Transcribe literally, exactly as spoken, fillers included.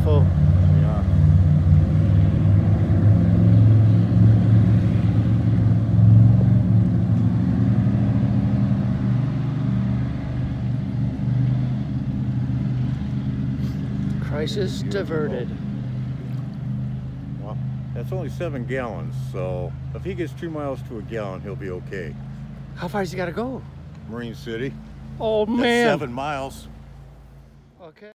beautiful. Yeah. Crisis diverted. Well, that's only seven gallons, so if he gets two miles to a gallon, he'll be okay. How far has he got to go? Marine City. Oh, That's man. seven miles. Okay.